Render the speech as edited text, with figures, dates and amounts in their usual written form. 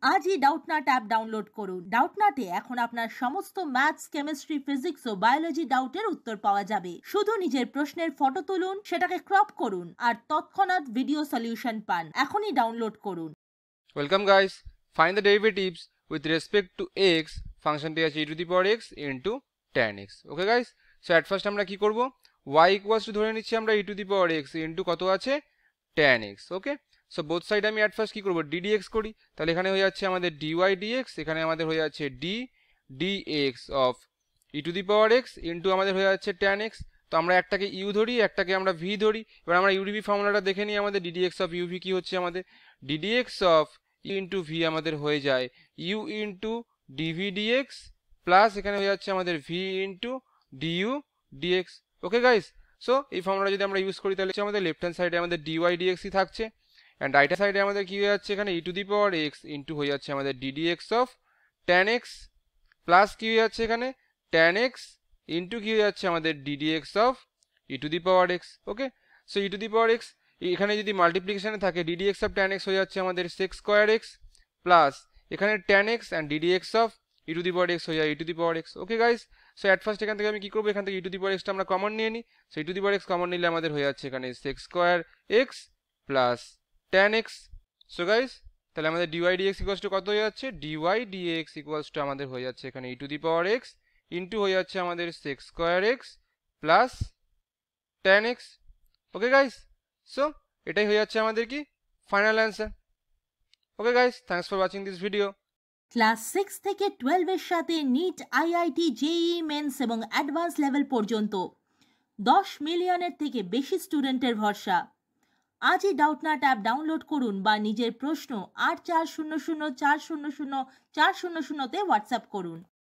আজই Doubtnut app download করুন। ডাউটনাটে এখন আপনার সমস্ত ম্যাথস, কেমিস্ট্রি, ফিজিক্স ও বায়োলজি ডাউটের উত্তর পাওয়া যাবে। শুধু নিজের প্রশ্নের ফটো তুলুন, সেটাকে ক্রপ করুন আর তৎক্ষণাৎ ভিডিও সলিউশন পান। এখনই ডাউনলোড করুন। Welcome guys, find the derivatives with respect to x ফাংশনটি আছে e to the power x into tan x. Okay guys, so at first আমরা কি করব, y ইকুয়ালস টু ধরে নিচ্ছি আমরা e to the power x into কত আছে tan x. Okay, so both side আমি এট ফার্স্ট কি করব, ddx করি, তাহলে এখানে হয়ে যাচ্ছে আমাদের dy dx, এখানে আমাদের হয়ে যাচ্ছে d dx of e to the power x into আমাদের হয়ে যাচ্ছে tan x. তো আমরা একটাকে u ধরি, একটাকে আমরা v ধরি। এবার আমরা udv ফর্মুলাটা দেখে নিই, আমাদের ddx অফ uv কি হচ্ছে, আমাদের ddx of u into v আমাদের হয়ে যায় u into dv dx plus এখানে হয়ে যাচ্ছে আমাদের v into du dx। Okay guys, so এই ফর্মুলা যদি আমরা ইউজ করি তাহলে আমাদের লেফট হ্যান্ড সাইডে আমাদের dy dx ই থাকছে, অ্যান্ড রাইট হ্যান্ড সাইডে আমাদের কি হয়ে যাচ্ছে, এখানে e to the power x into হয়ে যাচ্ছে আমাদের ddx of tan x plus কি হয়ে যাচ্ছে এখানে tan x ইন্টু কি হয়ে যাচ্ছে আমাদের ddx of e to the power x। Okay, so e to the power x এখানে যদি মাল্টিপ্লিকেশনে থাকে ddx অফ tan x হয়ে যাচ্ছে আমাদের sec স্কয়ার x প্লাস এখানে tan x and ddx of e to the power x হয়ে যায় e to the power x। Okay guys, so at first এখান থেকে আমি কি করবো, এখান থেকে e to the power x টা আমরা কমন নিয়ে নিই। So e to the power x common নিলে আমাদের হয়ে যাচ্ছে এখানে sec square x plus tan x। So guys, তাহলে আমাদের dy dx ইকুয়ালস টু কত হয়ে যাচ্ছে, dy dx ইকুয়ালস টু আমাদের হয়ে যাচ্ছে এখানে e to the power x into হয়ে যাচ্ছে আমাদের sec square x plus tan x। Okay guys, so এটাই হয়ে যাচ্ছে আমাদের কি final answer. Okay guys, thanks for watching this video. Class 6 থেকে 12 এর সাথে নিট, আইআইটি, জেইই মেন্স এবং অ্যাডভান্স লেভেল পর্যন্ত 10 মিলিয়নের থেকে বেশি স্টুডেন্টের ভরসা। আজই ডাউটনাট অ্যাপ ডাউনলোড করুন বা নিজের প্রশ্ন 8400400400 তে হোয়াটসঅ্যাপ করুন।